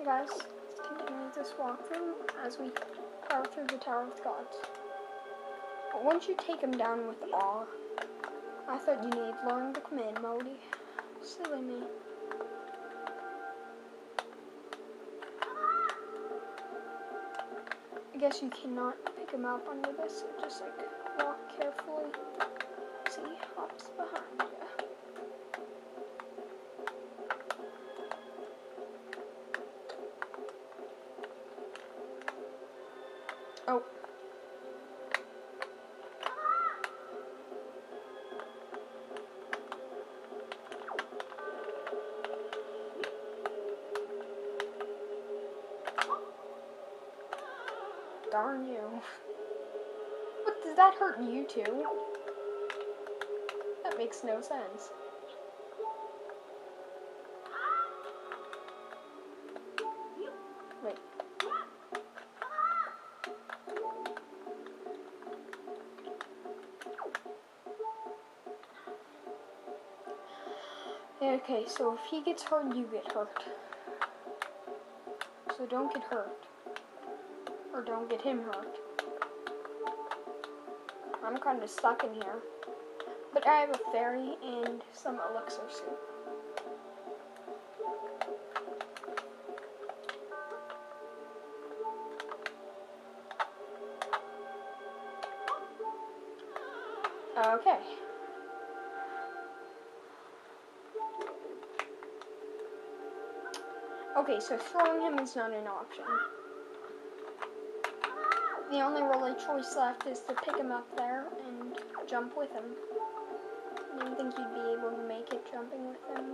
guys, let's continue this walkthrough as we power through the Tower of Gods. But once you take him down with awe, I thought you needed to learn the command mode. Silly me. I guess you cannot pick him up under this, so just like walk carefully. See, hops behind you. Oh. Darn you. What, does that hurt you too? That makes no sense. Wait. Okay, so if he gets hurt, you get hurt. So don't get hurt. Or don't get him hurt. I'm kind of stuck in here. But I have a fairy and some elixir soup. Okay. Okay, so throwing him is not an option. The only really choice left is to pick him up there and jump with him. I didn't think you'd be able to make it jumping with him.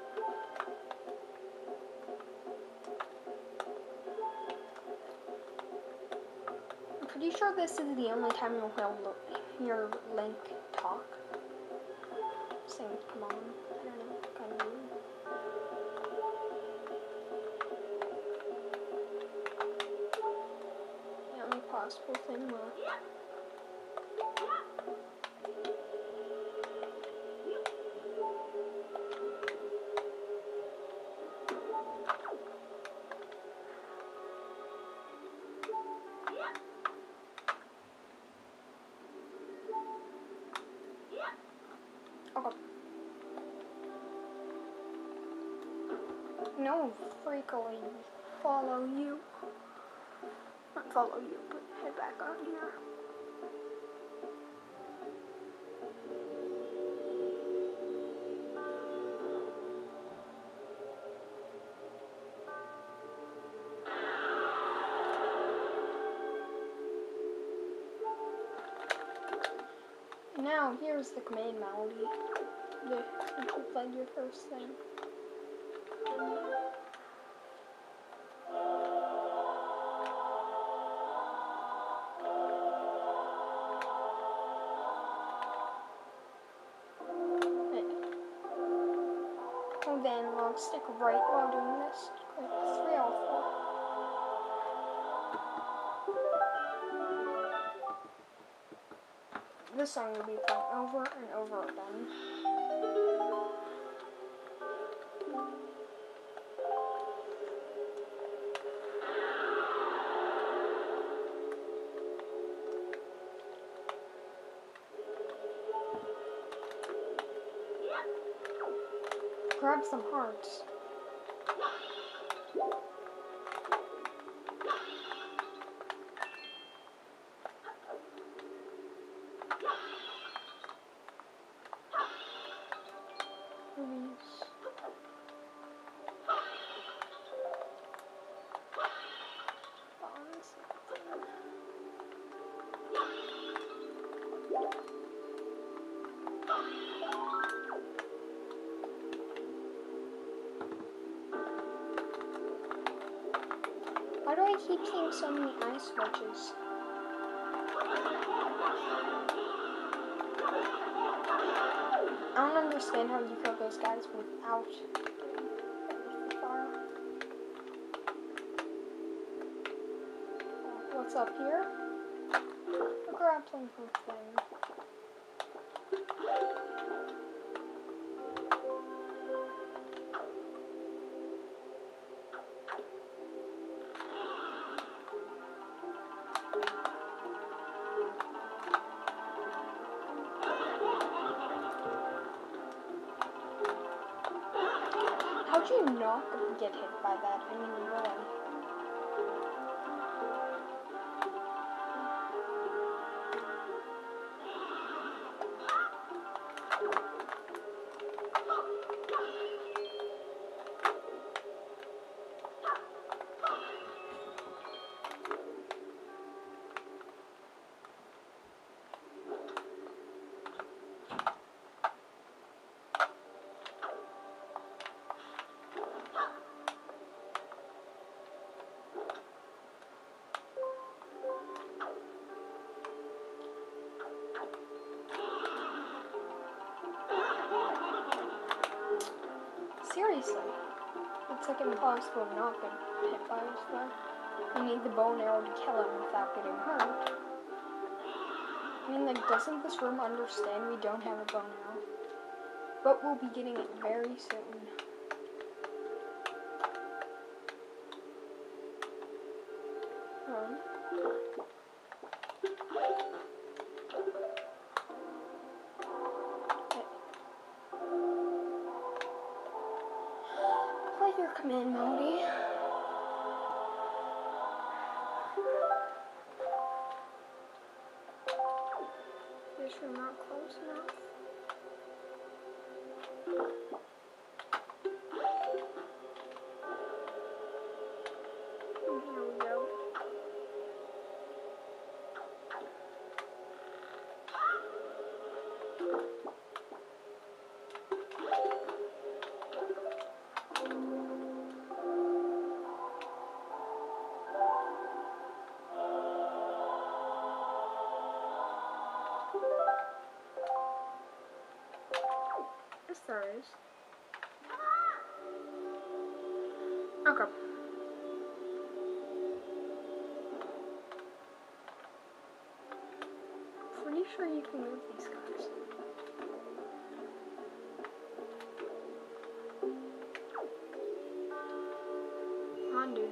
I'm pretty sure this is the only time you'll hear Link talk. Saying, come on. I don't know, kind of weird. Possible thing left. Okay. No, freakily follow you. Not follow you, but head back on here. Now, here's the command melody. If you played your first thing. Then we'll stick right while doing this. Click 304. This song will be playing over and over again. Grab some hearts. Rubies. Bonds. Why do I keep seeing so many ice switches? I don't understand how you kill those guys without the fire. What's up here? A grappling hook thing. you not get hit by that? I mean, really. Seriously, it's like impossible to not get hit by this guy. You need the bow and arrow to kill him without getting hurt. I mean, like, doesn't this room understand we don't have a bow and arrow? But we'll be getting it very soon. Run. Play your command, Modi. This room not close enough. And here we go. Yes, there is. Okay. Pretty sure you can move these guys. Come on, dude.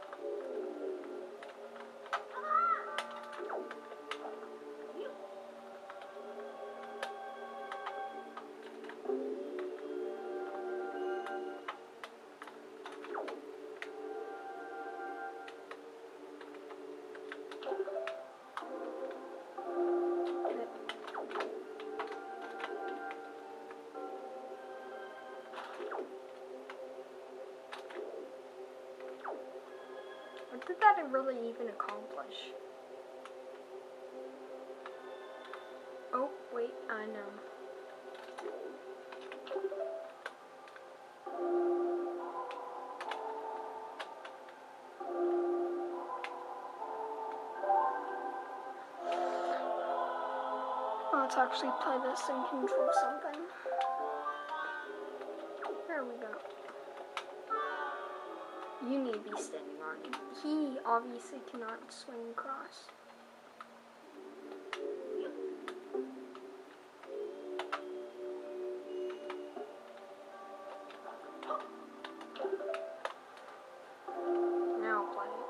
What did that really even accomplish? Oh, wait, I know. Let's actually play this and control something. There we go. You need to be standing on him. He obviously cannot swing across. Now play it.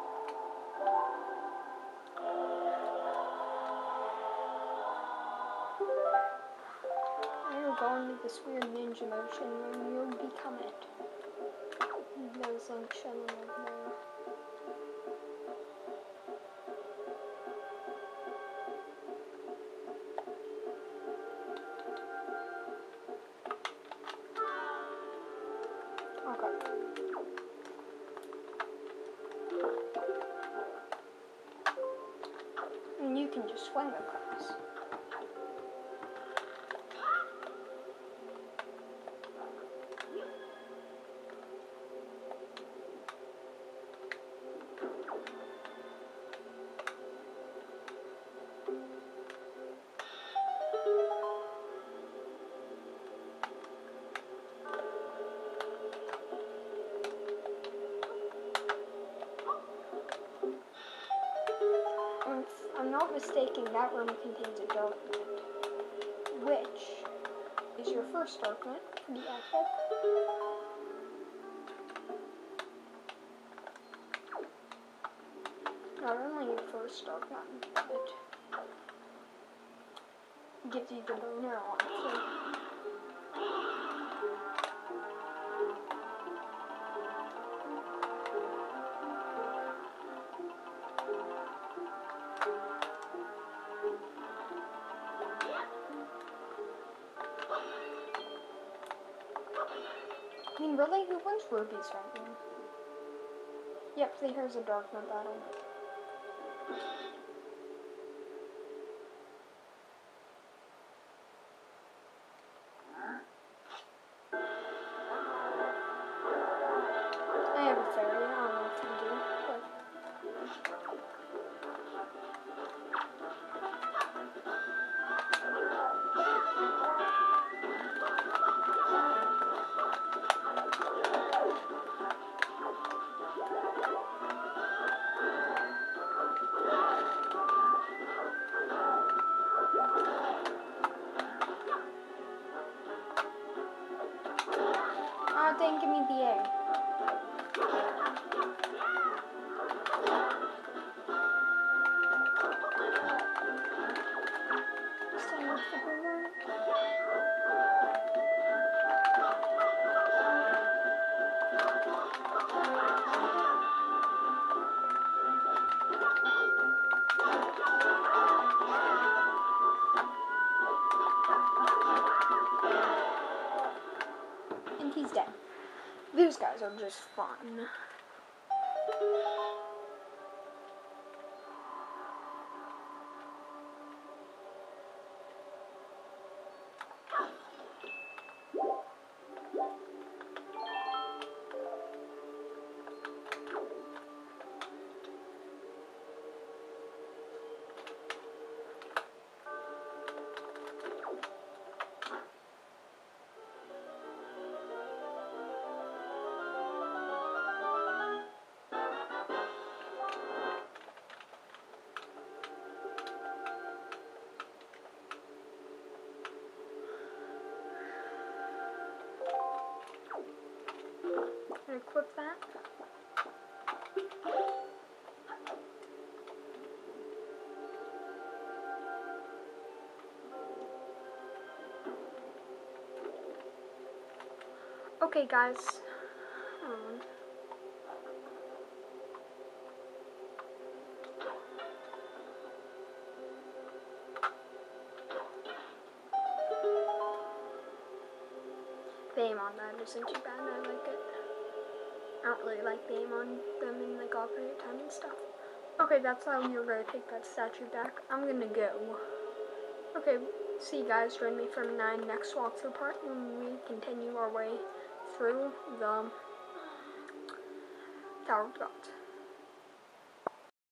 You're going to this weird ninja motion and you'll become it. There's like chilling over there. Okay. And you can just swing across. If I'm not mistaken, that room contains a dark net, which is your first dark net. Pretty epic. Not only your first dark net, but gives you the bow and arrow on it too. Really? Who wins Ruby's ranking? Yep, see, here's a dark mode battle. I have a fairy, I don't know if you do, but... Ah, dang, give me the A. Stay with the homework. And he's dead. These guys are just fun. Equip that. Okay, guys. The aim on that isn't too bad, I like it. I don't really like the aim on them in like alternate time and stuff. Okay, that's how you're gonna take that statue back. I'm gonna go. Okay, see you guys, join me for my next walkthrough part when we continue our way through the Tower of God.